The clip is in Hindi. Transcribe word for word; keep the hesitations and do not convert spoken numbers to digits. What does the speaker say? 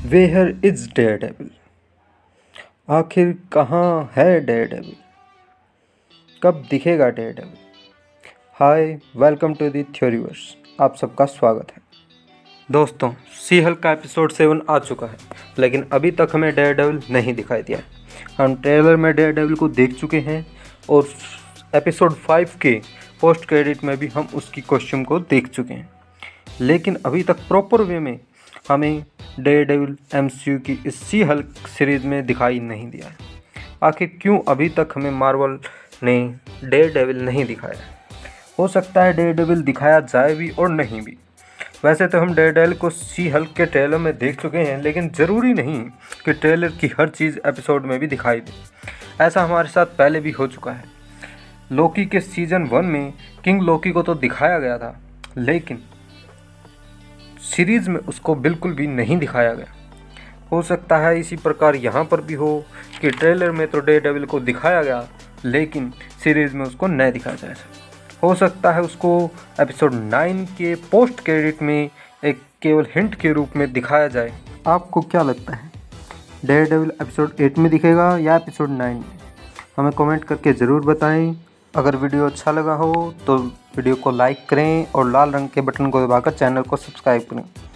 Where is Daredevil? आखिर कहाँ है डेयरडेविल? कब दिखेगा Daredevil? Hi, welcome to the Theoryverse. आप सबका स्वागत है। दोस्तों, सी हल्क का एपिसोड सेवन आ चुका है, लेकिन अभी तक हमें डेयरडेविल नहीं दिखाई दिया। हम ट्रेलर में डेयरडेविल को देख चुके हैं और एपिसोड फाइव के पोस्ट क्रेडिट में भी हम उसकी कॉस्ट्यूम को देख चुके हैं, लेकिन अभी तक प्रॉपर वे में हमें डेयरडेविल एमसीयू की इस सी हल्क सीरीज़ में दिखाई नहीं दिया है। आखिर क्यों अभी तक हमें मार्वल ने डेयरडेविल नहीं दिखाया? हो सकता है डेयरडेविल दिखाया जाए भी और नहीं भी। वैसे तो हम डेयरडेविल को सी हल्क के ट्रेलर में देख चुके हैं, लेकिन ज़रूरी नहीं कि ट्रेलर की हर चीज़ एपिसोड में भी दिखाई दे। ऐसा हमारे साथ पहले भी हो चुका है। लोकी के सीज़न वन में किंग लोकी को तो दिखाया गया था, लेकिन सीरीज़ में उसको बिल्कुल भी नहीं दिखाया गया। हो सकता है इसी प्रकार यहाँ पर भी हो कि ट्रेलर में तो डेयरडेविल को दिखाया गया, लेकिन सीरीज़ में उसको नहीं दिखाया जाए। हो सकता है उसको एपिसोड नाइन के पोस्ट क्रेडिट में एक केवल हिंट के रूप में दिखाया जाए। आपको क्या लगता है, डेयरडेविल एपिसोड एट में दिखेगा या एपिसोड नाइन में? हमें कमेंट करके ज़रूर बताएं। अगर वीडियो अच्छा लगा हो तो वीडियो को लाइक करें और लाल रंग के बटन को दबाकर चैनल को सब्सक्राइब करें।